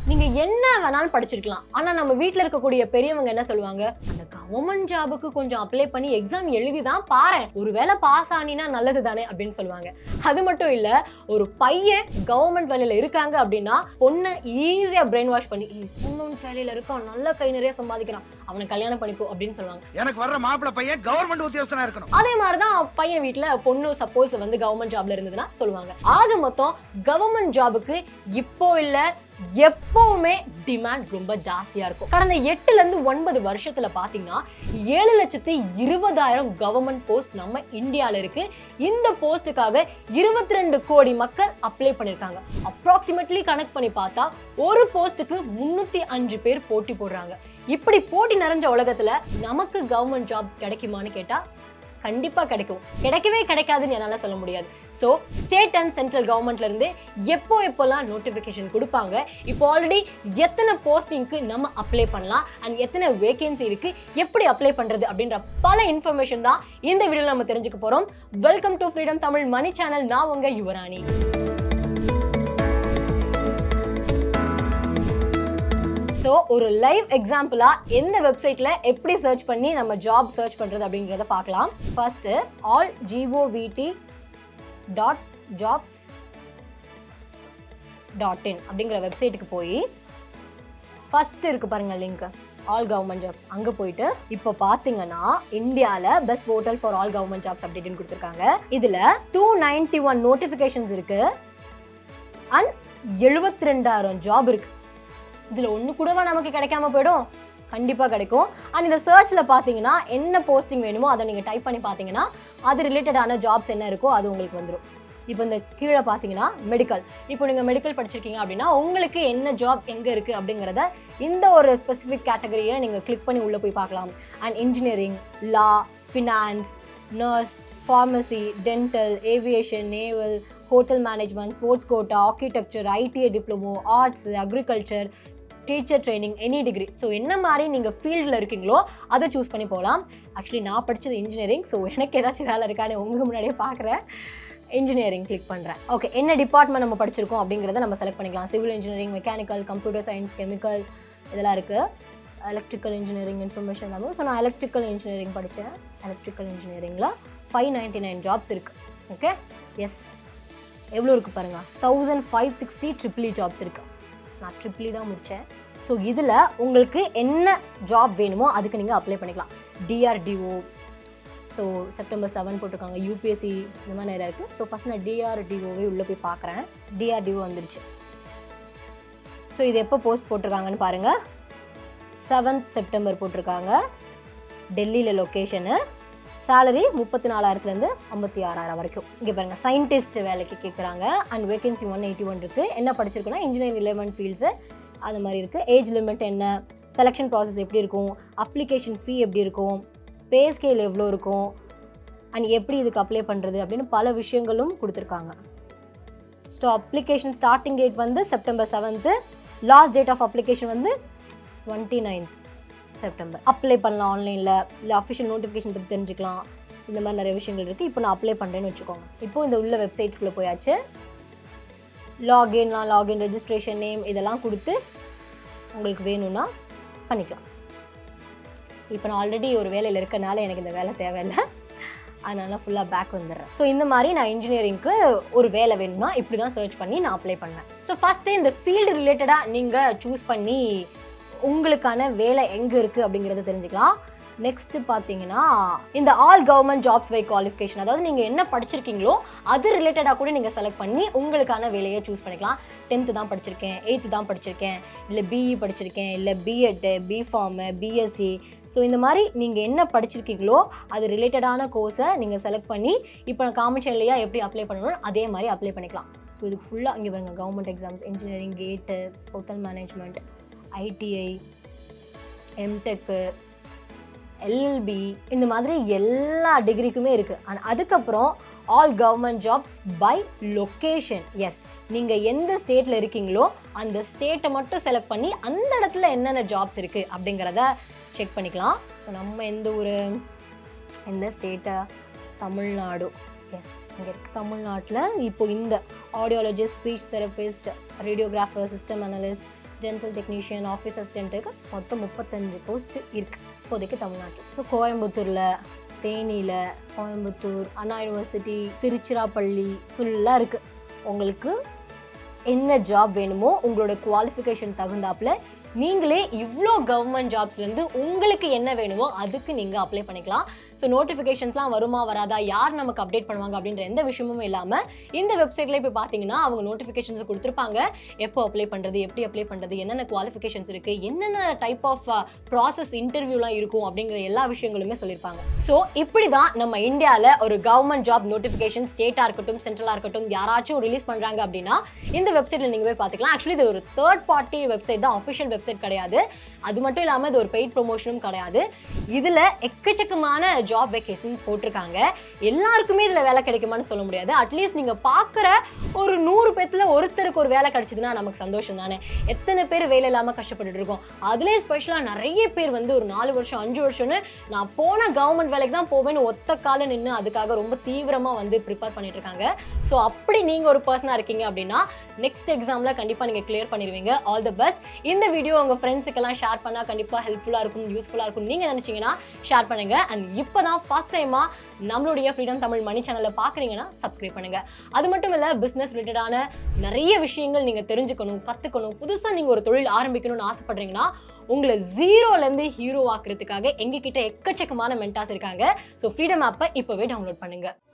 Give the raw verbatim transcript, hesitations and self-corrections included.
நீங்க என்ன வேணாலும் படிச்சிருக்கலாம், ஆனா நம்ம வீட்ல இருக்கக்கூடிய பெரியவங்க என்ன சொல்லுவாங்க, அந்த கவர்மெண்ட் ஜாபுக்கு கொஞ்சம் அப்ளை பண்ணி எக்ஸாம் எழுதி தான் பாரு, ஒருவேளை பாஸ் ஆனினா நல்லது தானே அப்படின்னு சொல்லுவாங்க. அது மட்டும் இல்ல, ஒரு பையன் கவர்மெண்ட் வேலையில இருக்காங்க அப்படின்னா பொண்ணை ஈஸியா பிரெயின் வாஷ் பண்ணி கவர்மெண்ட் வேலையில இருக்கான், நல்ல கை நிறைய சம்பாதிக்கிறான், அவனை கல்யாணம் பண்ணிக்கோ அப்படின்னு சொல்லுவாங்க. எனக்கு வர்ற மாப்பிள்ளை பையன் கவர்மெண்ட் உத்தியோகஸ்தனா இருக்கணும். அதே மாதிரிதான் பையன் வீட்டுல பொண்ணு சப்போஸ் வந்து கவர்மெண்ட் ஜாப்ல இருந்ததுன்னா சொல்லுவாங்க. ஆக மொத்தம் கவர்மெண்ட் ஜாபுக்கு இப்போ இல்ல எப்பவுமே டிமாண்ட் ரொம்ப ஜாஸ்தியா இருக்கும். கடந்த எட்டுல இருந்து ஒன்பது வருஷத்துல பாத்தீங்கன்னா ஏழு லட்சத்தி இருபதாயிரம் கவர்மெண்ட் போஸ்ட் நம்ம இந்தியால இருக்கு. இந்த போஸ்டுக்காக இருபத்தி ரெண்டு கோடி மக்கள் அப்ளை பண்ணிருக்காங்க. அப்ராக்சிமேட்லி கனெக்ட் பண்ணி பார்த்தா ஒரு போஸ்டுக்கு முன்னூத்தி அஞ்சு பேர் போட்டி போடுறாங்க. இப்படி போட்டி நிறைஞ்ச உலகத்துல நமக்கு கவர்மெண்ட் ஜாப் கிடைக்குமான்னு கேட்டா கண்டிப்பா கிடைக்கும். கிடைக்கவே கிடைக்காதுன்னு என்னால சொல்ல முடியாது. சோ ஸ்டேட் அண்ட் சென்ட்ரல் கவர்மெண்ட்ல இருந்து எப்போ எப்போல்லாம் நோட்டிபிகேஷன் கொடுப்பாங்க, இப்போ ஆல்ரெடி எத்தனை போஸ்டிங்க்கு நம்ம அப்ளை பண்ணலாம் அண்ட் எத்தனை வேகன்சி இருக்கு, எப்படி அப்ளை பண்றது அப்படின்ற பல இன்ஃபர்மேஷன் தான் இந்த வீடியோல நம்ம தெரிஞ்சுக்க போறோம். Welcome to freedom Tamil Mani channel. நான் உங்க யுவராணி. ஸோ ஒரு லைவ் எக்ஸாம்பிளா எந்த வெப்சைட்ல எப்படி சர்ச் பண்ணி நம்ம ஜாப் சர்ச் பண்றது அப்படிங்கிறத பார்க்கலாம். First all GOVT dot jobs dot in அப்படிங்கிற வெப்சைட்டுக்கு போய் ஃபர்ஸ்ட் இருக்கு பாருங்க லிங்க், ஆல் கவர்மெண்ட் ஜாப்ஸ். அங்க போயிட்டு இப்போ பாத்தீங்கன்னா இந்தியால best portal for all government jobs அப்படின்னு கொடுத்துருக்காங்க. இதுல டூ நைன்டி ஒன் நோட்டிபிகேஷன்ஸ் இருக்கு அண்ட் எழுபத்தி ரெண்டாயிரம் ஜாப் இருக்கு. இதுல ஒண்ணு கூடவா நமக்கு கிடைக்காம போயிடும்? கண்டிப்பா கிடைக்கும். அண்ட் இந்த சர்ச்ல பாத்தீங்கன்னா என்ன போஸ்டிங் வேணுமோ அதை நீங்க டைப் பண்ணி பாத்தீங்கன்னா அது ரிலேட்டடான ஜாப்ஸ் என்ன இருக்கோ அது உங்களுக்கு வந்துடும். இப்போ இந்த கீழே பாத்தீங்கன்னா மெடிக்கல், இப்போ நீங்க மெடிக்கல் படிச்சிருக்கீங்க அப்படின்னா உங்களுக்கு என்ன ஜாப் எங்க இருக்கு அப்படிங்கறத இந்த ஒரு ஸ்பெசிபிக் கேட்டகரியை நீங்க கிளிக் பண்ணி உள்ள போய் பார்க்கலாம். And engineering, law, finance, nurse, pharmacy, dental, aviation, naval, hotel management, sports quota, architecture, ITI diploma, arts, agriculture, teacher training, any degree. So என்ன மாதிரி நீங்கள் ஃபீல்டில் இருக்கீங்களோ அதை சூஸ் பண்ணி போகலாம். ஆக்சுவலி நான் படித்தது இன்ஜினியரிங், ஸோ எனக்கு ஏதாச்சும் வேலை இருக்கான்னு உங்களுக்கு முன்னாடியே பார்க்குறேன். இன்ஜினியரிங் கிளிக் பண்ணுறேன். ஓகே, என்ன டிபார்ட்மெண்ட் நம்ம படிச்சிருக்கோம் அப்படிங்கிறத நம்ம செலக்ட் பண்ணிக்கலாம். Civil engineering, mechanical, computer science, chemical இதெல்லாம் இருக்குது. எலக்ட்ரிக்கல் இன்ஜினியரிங், இன்ஃபர்மேஷன் எல்லாமே. ஸோ நான் எலக்ட்ரிக்கல் இன்ஜினியரிங் படித்தேன். எலக்ட்ரிக்கல் இன்ஜினியரிங்கில் ஃபைவ் நைன்டி நைன் ஜாப்ஸ் இருக்குது. ஓகே, எஸ், எவ்வளோ இருக்குது பாருங்கள், thousand five sixty triple E jobs இருக்குது. நான் ட்ரிபிளி தான் முடித்தேன். ஸோ இதில் உங்களுக்கு என்ன ஜாப் வேணுமோ அதுக்கு நீங்கள் அப்ளை பண்ணிக்கலாம். டிஆர்டிஓ, ஸோ செப்டம்பர் செவன் போட்டிருக்காங்க. யூபிஎஸ்சி இந்த மாதிரி நிறையா இருக்குது. ஸோ ஃபஸ்ட் நான் டிஆர்டிஓவே உள்ளே போய் பார்க்குறேன். டிஆர்டிஓ வந்துருச்சு. ஸோ இது எப்போ போஸ்ட் போட்டிருக்காங்கன்னு பாருங்கள். செவன்த் செப்டம்பர் போட்டிருக்காங்க. டெல்லியில் லொக்கேஷனு. சேலரி முப்பத்தி நாலாயிரத்துலேருந்து ஐம்பத்தி ஆறாயிரம் வரைக்கும். இங்கே பாருங்கள், சயின்டிஸ்ட் வேலைக்கு கேட்குறாங்க. And vacancy one eighty one இருக்குது. என்ன படிச்சிருக்குன்னா இன்ஜினியரிங் ரிலேவெண்ட் ஃபீல்ட்ஸு அது மாதிரி இருக்குது. ஏஜ் லிமிட் என்ன, செலெக்ஷன் ப்ராசஸ் எப்படி இருக்கும், அப்ளிகேஷன் ஃபீ எப்படி இருக்கும், பே ஸ்கேல் எவ்வளோ இருக்கும், அண்ட் எப்படி இதுக்கு அப்ளை பண்ணுறது அப்படின்னு பல விஷயங்களும் கொடுத்துருக்காங்க. ஸோ அப்ளிகேஷன் ஸ்டார்டிங் டேட் வந்து September seventh, last date of application வந்து டுவெண்ட்டி நைன்த் செப்டம்பர். அப்ளை பண்ணலாம் ஆன்லைனில், இல்லை அஃபிஷியல் நோட்டிஃபிகேஷன் பற்றி தெரிஞ்சுக்கலாம். இந்த மாதிரி நிறைய விஷயங்கள் இருக்குது. இப்போ நான் அப்ளை பண்ணுறேன்னு வச்சுக்கோங்க. இப்போது இந்த உள்ள வெப்சைட்டுக்குள்ளே போயாச்சு. லாகின்லாம், லாகின், ரெஜிஸ்ட்ரேஷன் நேம் இதெல்லாம் கொடுத்து உங்களுக்கு வேணும்னா பண்ணிக்கலாம். இப்போ நான் ஆல்ரெடி ஒரு வேலையில் இருக்கனால எனக்கு இந்த வேலை தேவையில்லை, அதனால ஃபுல்லாக பேக் வந்துடுறேன். ஸோ இந்த மாதிரி நான் இன்ஜினியரிங்க்கு ஒரு வேலை வேணும்னா இப்படி தான் சர்ச் பண்ணி நான் அப்ளை பண்ணேன். ஸோ ஃபஸ்ட்டு இந்த ஃபீல்டு ரிலேட்டடாக நீங்கள் சூஸ் பண்ணி உங்களுக்கான வேலை எங்கே இருக்குது அப்படிங்கிறத தெரிஞ்சுக்கலாம். நெக்ஸ்ட்டு பார்த்தீங்கன்னா இந்த all government jobs by qualification, அதாவது நீங்கள் என்ன படிச்சிருக்கீங்களோ அது ரிலேட்டடாக கூட நீங்கள் செலக்ட் பண்ணி உங்களுக்கான வேலையை சூஸ் பண்ணிக்கலாம். டென்த்து தான் படிச்சிருக்கேன், எயித்து தான் படிச்சிருக்கேன், இல்லை பிஇ படிச்சிருக்கேன், இல்லை பிஎட்டு, பிஃபார்மு, பிஎஸ்சி. ஸோ இந்த மாதிரி நீங்கள் என்ன படிச்சிருக்கீங்களோ அது ரிலேட்டடான கோர்ஸை நீங்கள் செலக்ட் பண்ணி இப்போ நான் காமர்ஷியல்லையா எப்படி அப்ளை பண்ணணும் அதே மாதிரி அப்ளை பண்ணிக்கலாம். ஸோ இதுக்கு ஃபுல்லாக இங்கே பாருங்க, government exams, engineering, GATE, hotel management, ITI, MTech, LLB, இந்த மாதிரி எல்லா டிகிரிக்குமே இருக்குது. அண்ட் அதுக்கப்புறம் all government jobs by location. Yes, நீங்கள் எந்த ஸ்டேட்டில் இருக்கீங்களோ அந்த ஸ்டேட்டை மட்டும் செலக்ட் பண்ணி அந்த இடத்துல என்னென்ன ஜாப்ஸ் இருக்குது அப்படிங்கிறத செக் பண்ணிக்கலாம். ஸோ நம்ம எந்த ஒரு எந்த ஸ்டேட்டை, தமிழ்நாடு. எஸ், இங்கே இருக்குது தமிழ்நாட்டில். இப்போ இந்த audiologist, speech therapist, radiographer, system analyst, dental technician, office அசிஸ்டன்ட்டுக்கு மொத்தம் முப்பத்தஞ்சு போஸ்ட் இருக்குது இப்போதைக்கு தமிழ்நாட்டில். ஸோ கோயம்புத்தூரில், தேனியில், கோயம்புத்தூர், அண்ணா யூனிவர்சிட்டி, திருச்சிராப்பள்ளி ஃபுல்லாக இருக்குது. உங்களுக்கு என்ன ஜாப் வேணுமோ உங்களோட குவாலிஃபிகேஷன் தகுந்தாப்புல நீங்களே இவ்வளோ கவர்மெண்ட் ஜாப்ஸ்லேருந்து உங்களுக்கு என்ன வேணுமோ அதுக்கு நீங்கள் அப்ளை பண்ணிக்கலாம். ஸோ நோட்டிஃபிகேஷன்ஸ்லாம் வருமா வராதா, யார் நமக்கு அப்டேட் பண்ணுவாங்க அப்படின்ற எந்த விஷயமும் இல்லாமல் இந்த வெப்சைட்லேயே போய் பார்த்தீங்கன்னா அவங்க நோட்டிஃபிகேஷன்ஸை கொடுத்துருப்பாங்க. எப்போ அப்ளை பண்ணுறது, எப்படி அப்ளை பண்ணுறது, என்னென்ன குவாலிஃபிகேஷன்ஸ் இருக்குது, என்னென்ன டைப் ஆஃப் ப்ராசஸ் இன்டர்வியூலாம் இருக்கும் அப்படிங்கிற எல்லா விஷயங்களுமே சொல்லியிருப்பாங்க. ஸோ இப்படி தான் நம்ம இந்தியாவில் ஒரு கவர்மெண்ட் ஜாப் நோட்டிஃபிகேஷன் ஸ்டேட்டாக இருக்கட்டும் சென்ட்ரலாக இருக்கட்டும் யாராச்சும் ரிலீஸ் பண்ணுறாங்க அப்படின்னா இந்த வெப்சைட்டில் நீங்கள் போய் பார்த்துக்கலாம். ஆக்சுவலி இது ஒரு தேர்ட் பார்ட்டி வெப்சைட் தான், அஃபிஷியல் வெப்சைட் கிடையாது. அது மட்டும் இல்லாமல் இது ஒரு பெய்ட் ப்ரொமோஷனும் கிடையாது. இதில் எக்கச்சக்கமான ஜாப் வேகன்சிஸ் போட்டிருக்காங்க. எல்லாருக்குமே இதில் வேலை கிடைக்குமான்னு சொல்ல முடியாது. அட்லீஸ்ட் நீங்கள் பார்க்குற ஒரு நூறு பேர்த்தில் ஒருத்தருக்கு ஒரு வேலை கிடைச்சதுன்னா நமக்கு சந்தோஷம் தானே. எத்தனை பேர் வேலை இல்லாமல் கஷ்டப்பட்டுட்டு இருக்கோம். அதுலேயே ஸ்பெஷலாக நிறைய பேர் வந்து ஒரு நாலு வருஷம் அஞ்சு வருஷம்னு நான் போன கவர்மெண்ட் வேலைக்கு தான் போவேன்னு ஒத்த கால நின்று அதுக்காக ரொம்ப தீவிரமாக வந்து ப்ரிப்பேர் பண்ணிட்டு இருக்காங்க. ஸோ அப்படி நீங்கள் ஒரு பர்சனாக இருக்கீங்க அப்படின்னா நெக்ஸ்ட் எக்ஸாமில் கண்டிப்பாக நீங்கள் கிளியர் பண்ணிடுவீங்க. All the best. இந்த வீடியோ உங்கள் ஃப்ரெண்ட்ஸுக்கெல்லாம் ஷேர் பண்ணால் கண்டிப்பாக ஹெல்ப்ஃபுல்லாக இருக்கும், யூஸ்ஃபுல்லாக இருக்கும் நீங்கள் நினச்சிங்கன்னா ஷேர் பண்ணுங்கள். அண்ட் இப்போ தான் ஃபர்ஸ்ட் டைமாக நம்மளுடைய ஃப்ரீடம் தமிழ் மணி சேனலில் பார்க்குறீங்கன்னா சப்ஸ்கிரைப் பண்ணுங்கள். அது மட்டும் இல்லை, பிஸ்னஸ் ரிலேட்டடான நிறைய விஷயங்கள் நீங்கள் தெரிஞ்சுக்கணும், கற்றுக்கணும், புதுசாக நீங்கள் ஒரு தொழில் ஆரம்பிக்கணும்னு ஆசைப்படுறீங்கன்னா உங்களை ஜீரோலேருந்து ஹீரோ ஆக்குறதுக்காக எங்ககிட்ட எக்கச்சக்கமான மென்டாஸ் இருக்காங்க. ஸோ ஃப்ரீடம் ஆப்பை இப்போவே டவுன்லோட் பண்ணுங்கள்.